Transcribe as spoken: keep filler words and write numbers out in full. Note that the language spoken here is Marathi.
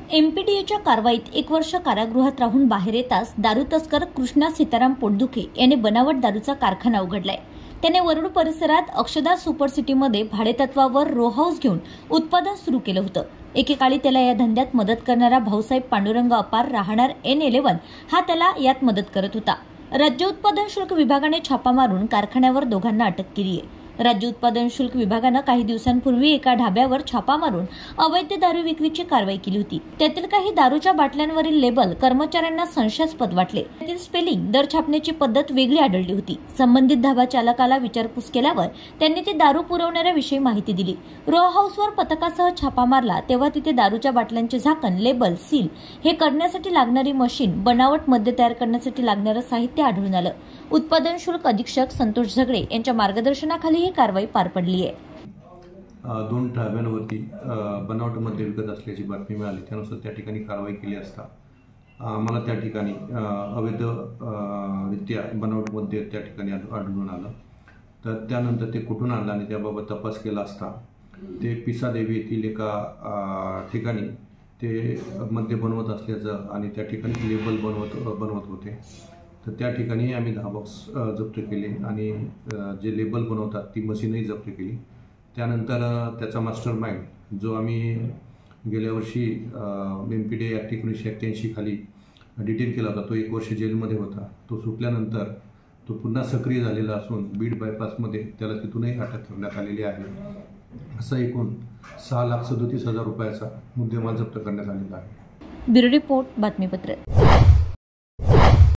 एमपीडीएच्या कारवाईत एक वर्ष कारागृहात राहून बाहेर येताच दारू तस्कर कृष्णा सीताराम पोटदुखे याने बनावट दारूचा कारखाना उघडलाय। त्याने वरुड परिसरात अक्षदा सुपर सिटीमध्ये भाडेतत्वावर रो हाऊस घेऊन उत्पादन सुरू केलं होतं। एकेकाळी त्याला या धंद्यात मदत करणारा भाऊसाहेब पांडुरंग अपार राहणार एन इलेव्हन हा त्याला यात मदत करत होता। राज्य उत्पादन शुल्क विभागाने छापा मारून कारखान्यावर दोघांना अटक केली आहे। राज्य उत्पादन शुल्क विभागाने काही दिवसांपूर्वी एका ढाब्यावर छापा मारून अवैध दारू विक्रीची कारवाई केली होती। त्यातील काही दारूच्या बाटल्यांवरील लेबल कर्मचाऱ्यांना संशयास्पद वाटले। त्यातील स्पेलिंग दर छापण्याची पद्धत वेगळी आढळली होती। संबंधित धाबा चालकाला विचारपूस केल्यावर त्यांनी ते दारू पुरवणाऱ्याविषयी माहिती दिली। रो हाऊसवर पथकासह छापा मारला तेव्हा तिथे दारूच्या बाटल्यांचे झाकण, लेबल, सील हे करण्यासाठी लागणारी मशीन, बनावट मद्य तयार करण्यासाठी लागणारं साहित्य आढळून आलं। उत्पादन शुल्क अधीक्षक संतोष झगडे यांच्या मार्गदर्शनाखाली ही कारवाई पार पडली आहे। दोन ढाब्यांवरती बनावट मद्य विकत असल्याची बातमी मिळाली, त्यानुसार त्या ठिकाणी कारवाई केली असता आम्हाला त्या ठिकाणी अवैध रित्या बनावट मद्य त्या ठिकाणी आढळून आलं। तर त्यानंतर ते कुठून आणलं आणि त्याबाबत तपास केला असता ते पिसादेवी येथील एका ठिकाणी ते मद्य बनवत असल्याचं आणि त्या ठिकाणी लेबल बनवत बनवत होते। तर त्या ठिकाणी आम्ही दहा बॉक्स जप्त केले आणि जे लेबल बनवतात ती मशीनही जप्त केली। त्यानंतर त्याचा मास्टर माइंड जो आम्ही गेल्या वर्षी एम पी डी ॲक्ट एकोणीसशे एक्क्याऐंशी खाली डिटेन केला होता, तो एक वर्ष जेलमध्ये होता। तो सुटल्यानंतर तो पुन्हा सक्रिय झालेला असून बीड बायपासमध्ये त्याला तिथूनही अटक करण्यात आलेली आहे। असं एकूण सहा लाख सदोतीस हजार रुपयाचा मुद्देमाल जप्त करण्यात आलेला आहे। ब्युरो रिपोर्ट बातमीपत्र।